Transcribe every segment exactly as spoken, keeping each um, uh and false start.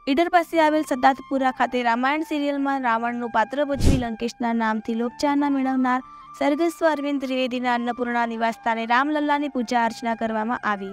ઈડર પાસે આવેલ સદાતપુરા ખાતે રામાયણ સિરિયલમાં રાવણનું પાત્ર ભજવી લંકેશના નામથી લોકચાહના મેળવનાર સ્વર્ગસ્થ અરવિંદ ત્રિવેદીના અન્નપૂર્ણા નિવાસસ્થાને રામલલ્લાની પૂજા અર્ચના કરવામાં આવી।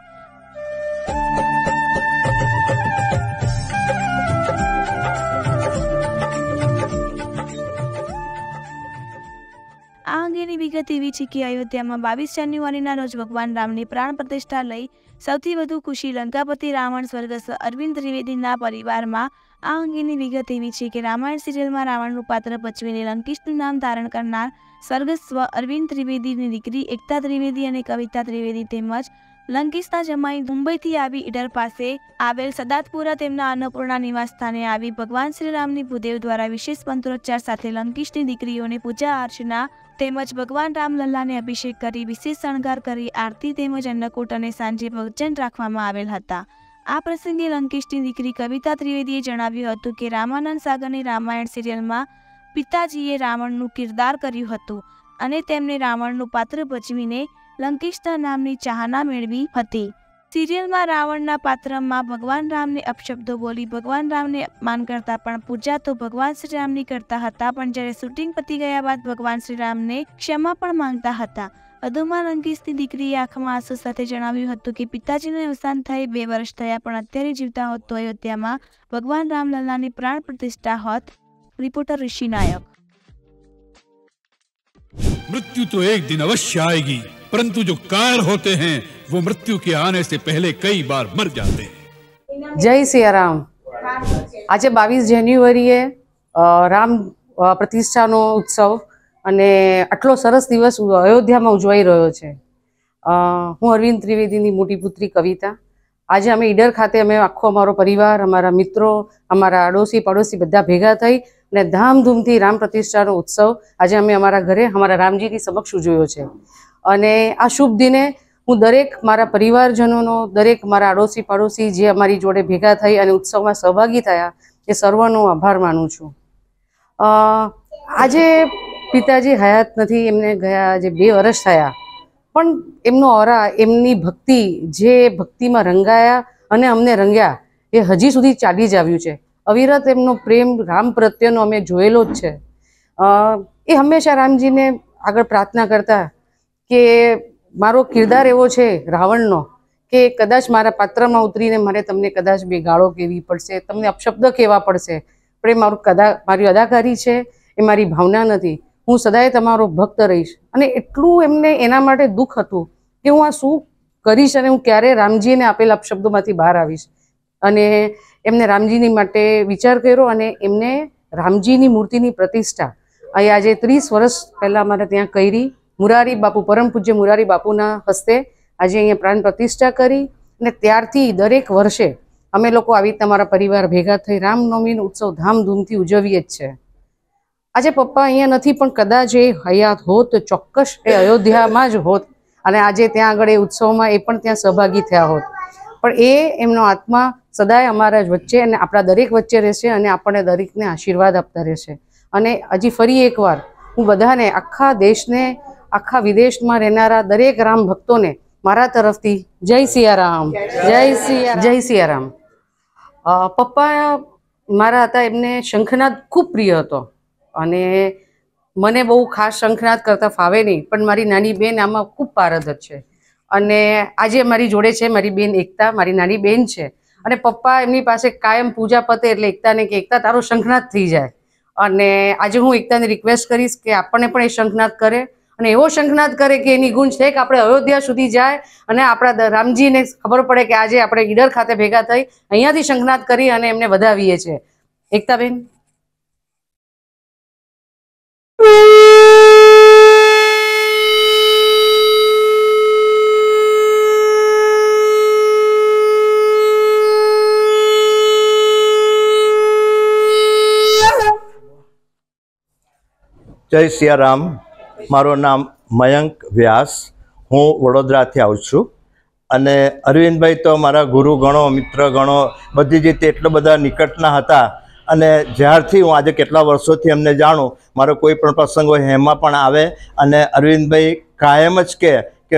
આ અંગેની વિગત એવી છે કે અયોધ્યામાં બાવીસ જાન્યુઆરીના રોજ ભગવાન રામની પ્રાણ પ્રતિષ્ઠા લઈ સૌથી વધુ ખુશી લંકાપતિ રાવણ સ્વર્ગસ્થ અરવિંદ ત્રિવેદીના પરિવારમાં। આ અંગેની વિગત એવી છે કે રામાયણ સિરિયલમાં રાવણનું પાત્ર ભજવીને લંકેશનું નામ ધારણ કરનાર સ્વર્ગસ્થ અરવિંદ ત્રિવેદીની દીકરી એકતા ત્રિવેદી અને કવિતા ત્રિવેદી તેમજ લંકેશના જમાઈ મુંબઈથી આવી ઈડર પાસે આવેલ સદાતપુરા તેમના અન્નપૂર્ણા નિવાસ સ્થાને આવી ભગવાન શ્રી રામની ભૂદેવ દ્વારા વિશેષ મંત્રોચ્ચાર સાથે લંકેશની દીકરીઓને પૂજા અર્ચના તેમજ ભગવાન રામલલ્લાને અભિષેક કરી વિશેષ શણગાર કરી આરતી તેમજ અન્નકૂટ અને સાંજે ભોજન રાખવામાં આવેલ હતા। આ પ્રસંગે લંકેશની દીકરી કવિતા ત્રિવેદીએ જણાવ્યું હતું કે રામાનંદ સાગરની રામાયણ સિરિયલમાં પિતાજીએ રાવણનું કિરદાર કર્યું હતું અને તેમને રાવણનું પાત્ર ભજવીને લંકેશના નામની ચાહના મેળવી હતી। સિરિયલમાં રાવણના પાત્રમાં ભગવાન રામને અપશબ્દો બોલી ભગવાન રામને અપમાન કરતા પણ પૂજા તો ભગવાન શ્રી રામની કરતા હતા, પણ જ્યારે શૂટિંગ પતી ગયા બાદ ભગવાન શ્રી રામને ક્ષમા પણ માંગતા હતા। વધુમાં લંકેશની દીકરીએ આંખમાં આંસુ સાથે જણાવ્યું હતું કે પિતાજીનું અવસાન થઈ બે વર્ષ થયા પણ અત્યારે જીવતા હોત તો અયોધ્યામાં ભગવાન રામલલ્લાની પ્રાણ પ્રતિષ્ઠા હોત। रिपोर्टर ऋषि नायक। मृत्यु तो एक दिन अवश्य आएगी, परंतु जो कायर होते हैं वो मृत्यु के आने से पहले कई बार मर जाते हैं। जय सिया राम। आज बावीस जान्युआरीए राम प्रतिष्ठानो उत्सव અને આટલો સરસ દિવસ અયોધ્યામાં ઉજવાઈ રહ્યો છે। હું અરવિંદ ત્રિવેદીની મોટી પુત્રી કવિતા। આજે અમે ઈડર ખાતે અમે આખો અમારો પરિવાર, અમારા મિત્રો, અમારા આડોશી પડોશી બધા ભેગા થઈ અને ધામધૂમથી રામ પ્રતિષ્ઠાનો ઉત્સવ આજે અમે અમારા ઘરે અમારા રામજીની સમક્ષ ઉજવ્યો છે। અને આ શુભ દિને હું દરેક મારા પરિવારજનોનો, દરેક મારા આડોશી પડોશી જે અમારી જોડે ભેગા થઈ અને ઉત્સવમાં સહભાગી થયા એ સર્વનો આભાર માનું છું। આજે પિતાજી હયાત નથી, એમને ગયા આજે બે વર્ષ થયા, પણ એમનો ઓરા, એમની ભક્તિ જે ભક્તિમાં રંગાયા અને અમને રંગ્યા એ હજી સુધી ચાલી જ આવ્યું છે। અવિરત એમનો પ્રેમ રામ પ્રત્યેનો અમે જોયેલો જ છે। એ હંમેશા રામજીને આગળ પ્રાર્થના કરતા કે મારો કિરદાર એવો છે રાવણનો કે કદાચ મારા પાત્રમાં ઉતરીને મારે તમને કદાચ બે ગાળો કહેવી પડશે, તમને અપશબ્દ કહેવા પડશે, પણ એ મારું કદા મારી અદાકારી છે, એ મારી ભાવના નથી। હું સદાય તમારો ભક્ત રહીશ। અને એટલું એમને એના માટે દુઃખ હતું કે હું આ શું કરીશ અને હું ક્યારે રામજીને આપેલા અપશબ્દોમાંથી બહાર આવીશ। અને એમને રામજીની માટે વિચાર કર્યો અને એમને રામજીની મૂર્તિની પ્રતિષ્ઠા અહીં આજે ત્રીસ વર્ષ પહેલાં અમારે ત્યાં કરી। મુરારી બાપુ, પરમ પૂજ્ય મુરારી બાપુના હસ્તે આજે અહીંયા પ્રાણ પ્રતિષ્ઠા કરી અને ત્યારથી દરેક વર્ષે અમે લોકો આવી રીતે અમારા પરિવાર ભેગા થઈ રામનવમીનો ઉત્સવ ધામધૂમથી ઉજવીએ જ છે। આજે પપ્પા અહીંયા નથી, પણ કદાચ એ હયાત હોત તો ચોક્કસ એ અયોધ્યામાં જ હોત અને આજે ત્યાં આગળ એ ઉત્સવમાં એ પણ ત્યાં સહભાગી થયા હોત। પણ એ એમનો આત્મા સદાય અમારા જ વચ્ચે અને આપણા દરેક વચ્ચે રહેશે અને આપણને દરેકને આશીર્વાદ આપતા રહેશે। અને હજી ફરી એકવાર હું બધાને, આખા દેશને, આખા વિદેશમાં રહેનારા દરેક રામ ભક્તોને મારા તરફથી જય સિયારામ, જય સિયા જય સિયારામ। પપ્પા મારા હતા, એમને શંખનાદ ખૂબ પ્રિય હતો અને મને બહુ ખાસ શંખનાદ કરતા ફાવે નહીં, પણ મારી નાની બેન આમાં ખૂબ પારદર્શક છે અને આજે મારી જોડે છે મારી બેન એકતા, મારી નાની બેન છે। અને પપ્પા એમની પાસે કાયમ પૂજા પતે એટલે એકતાને કે એકતા તારો શંખનાદ થઈ જાય। અને આજે હું એકતાને રિક્વેસ્ટ કરીશ કે આપણને પણ એ શંખનાદ કરે અને એવો શંખનાદ કરે કે એની ગુંજ છે કે આપણે અયોધ્યા સુધી જાય અને આપણા રામજીને ખબર પડે કે આજે આપણે ઈડર ખાતે ભેગા થઈ અહીંયાથી શંખનાદ કરી અને એમને વધાવીએ છીએ। એકતાબેન। जय सियाराम। मारो नाम मयंक व्यास। हूँ वडोदराथी आવું છું અને અરવિંદભાઈ તો મારા ગુરુ ગણો, મિત્ર ગણો, બધી જ રીતે એટલા બધા નિકટના હતા અને જ્યારથી હું આજે કેટલા વર્ષોથી એમને જાણું, મારો કોઈ પણ પ્રસંગ હોય એમાં પણ આવે અને અરવિંદભાઈ કાયમ જ કહે કે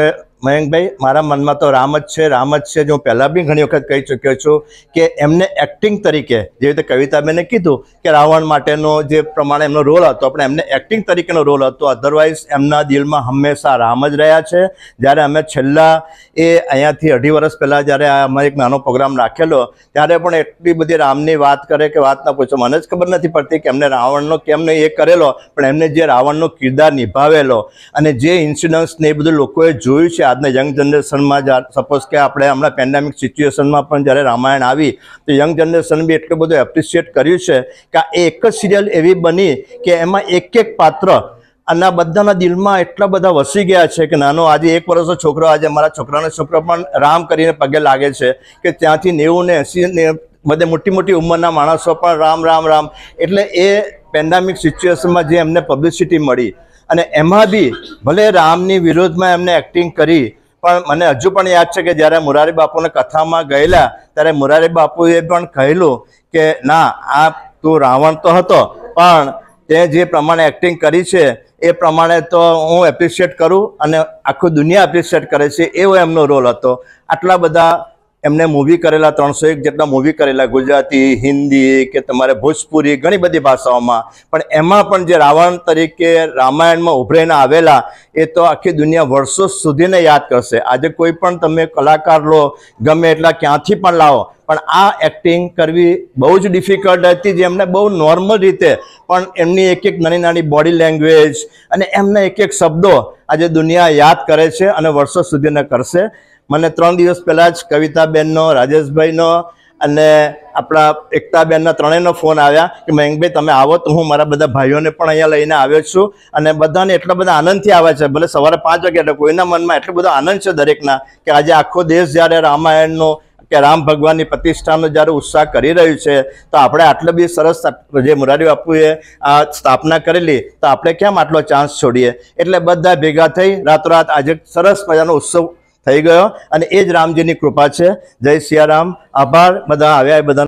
મયંકભાઈ, મારા મનમાં તો રામ જ છે, રામ જ છે. જો હું પહેલાં બી ઘણી વખત કહી ચૂક્યો છું કે એમને એક્ટિંગ તરીકે, જેવી રીતે કવિતાબેને કીધું કે રાવણ માટેનો જે પ્રમાણે એમનો રોલ હતો, પણ એમને એક્ટિંગ તરીકેનો રોલ હતો. અધરવાઇઝ એમના દિલમાં હંમેશા રામ જ રહ્યા છે. જ્યારે અમે છેલ્લા એ અહીંયાથી અઢી વર્ષ પહેલાં જ્યારે આ અમારે એક નાનો પ્રોગ્રામ રાખેલો, ત્યારે પણ એટલી બધી રામની વાત કરે કે વાત ના પૂછો. મને જ ખબર નથી પડતી કે એમને રાવણનો કેમ નહીં એ કરેલો, પણ એમને જે રાવણનો કિરદાર નિભાવેલો અને જે ઇન્સિડન્ટ્સ ને એ બધું લોકોએ જોયું છે આજના યંગ જનરેશનમાં. સપોઝ કે આપણે હમણાં પેન્ડેમિક સિચ્યુએશનમાં પણ જ્યારે રામાયણ આવી તો યંગ જનરેશન બી એટલું બધું એપ્રિશિએટ કર્યું છે કે આ એક જ સિરિયલ એવી બની કે એમાં એક એક પાત્ર અને બધાના દિલમાં એટલા બધા વસી ગયા છે કે નાનો આજે એક વર્ષનો છોકરો, આજે મારા છોકરાનો છોકરો પણ રામ કરીને પગે લાગે છે, કે ત્યાંથી નેવું ને એંસી ને બધે મોટી મોટી ઉંમરના માણસો પણ રામ રામ રામ. એટલે એ પેન્ડેમિક સિચ્યુએશનમાં જે એમને પબ્લિસિટી મળી અને એમાં બી ભલે રામની વિરોધમાં એમને એક્ટિંગ કરી, પણ મને હજુ પણ યાદ છે કે જ્યારે મોરારી બાપુને કથામાં ગયેલા ત્યારે મોરારી બાપુએ પણ કહેલું કે ના, આ તું રાવણ તો હતો પણ તે જે પ્રમાણે એક્ટિંગ કરી છે એ પ્રમાણે તો હું એપ્રિશિએટ કરું અને આખું દુનિયા એપ્રિશિએટ કરે છે. એવો એમનો રોલ હતો. આટલા બધા એમને મૂવી કરેલા, ત્રણસો એક જેટલા મૂવી કરેલા, ગુજરાતી, હિન્દી કે તમારે ભોજપુરી, ઘણી બધી ભાષાઓમાં, પણ એમાં પણ જે રાવણ તરીકે રામાયણમાં ઉભરીને આવેલા એ તો આખી દુનિયા વર્ષો સુધીને યાદ કરશે. આજે કોઈ પણ તમે કલાકાર લો, ગમે એટલા ક્યાંથી પણ લાવો, પણ આ એક્ટિંગ કરવી બહુ જ ડિફિકલ્ટ હતી. જે એમને બહુ નોર્મલ રીતે પણ એમની એક એક નાની નાની બોડી લેંગ્વેજ અને એમના એક એક શબ્દો આજે દુનિયા યાદ કરે છે અને વર્ષો સુધીને કરશે. મને ત્રણ દિવસ પહેલાં જ કવિતાબેનનો, રાજેશભાઈનો અને આપણા એકતાબેનના ત્રણેયનો ફોન આવ્યા કે મયંકભાઈ તમે આવો. તો હું મારા બધા ભાઈઓને પણ અહીંયા લઈને આવ્યો છું અને બધાને એટલા બધા આનંદથી આવે છે. ભલે સવારે પાંચ વાગે, એટલે કોઈના મનમાં એટલો બધો આનંદ છે દરેકના કે આજે આખો દેશ જ્યારે રામાયણનો કે રામ ભગવાનની પ્રતિષ્ઠાનો જ્યારે ઉત્સાહ કરી રહ્યું છે, તો આપણે આટલે બી સરસ જે મોરારી બાપુએ આ સ્થાપના કરેલી, તો આપણે કેમ આટલો ચાન્સ છોડીએ. એટલે બધા ભેગા થઈ રાતોરાત આજે સરસ મજાનો ઉત્સવ થઈ ગયો અને એ જ રામજીની કૃપા છે. જય સિયારામ. આભાર બધા આવ્યા એ બધા.